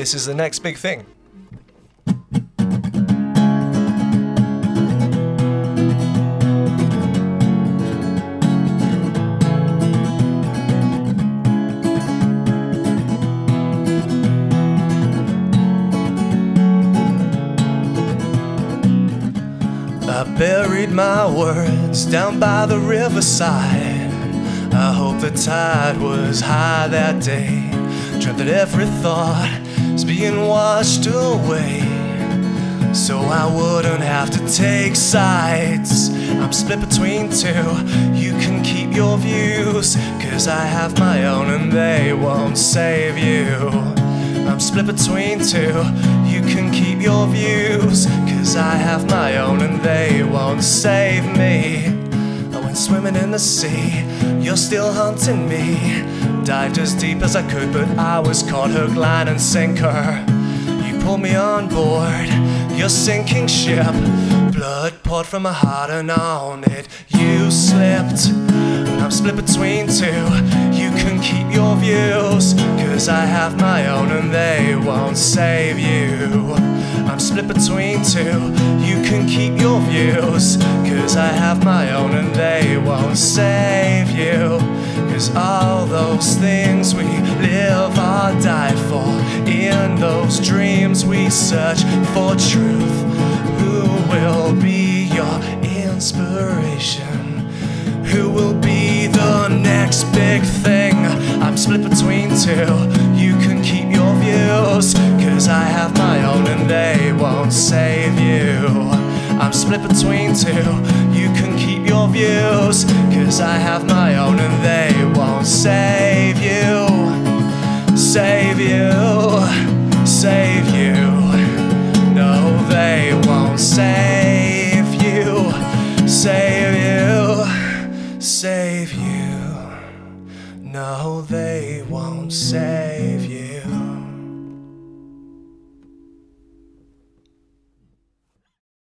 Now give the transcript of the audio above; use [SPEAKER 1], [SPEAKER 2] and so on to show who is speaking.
[SPEAKER 1] this is the next big thing. I buried my words down by the riverside. I hope the tide was high that day. Dreamt that every thought is being washed away, so I wouldn't have to take sides. I'm split between two, you can keep your views, 'cause I have my own and they won't save you. I'm split between two, you can keep your views, 'cause I have my own and they won't save me. I went swimming in the sea, you're still hunting me. Dived as deep as I could, but I was caught hook, line and sinker. You pulled me on board your sinking ship. Blood poured from my heart and on it you slipped. I'm split between two, you can keep your views, 'cause I have my own and they won't save you. I'm split between two, you can keep your views, 'cause I have my own and they won't save you. 'Cause all those things we live or die for, in those dreams we search for truth. Who will be your inspiration? Who will be the next big thing? I'm split between two, you can keep your views, 'cause I have my own and they won't save you. I'm split between two, you can keep your views, 'cause I have my own and they won't save you. Save you, save you. No, they won't save you. Save you, save you. No, they won't save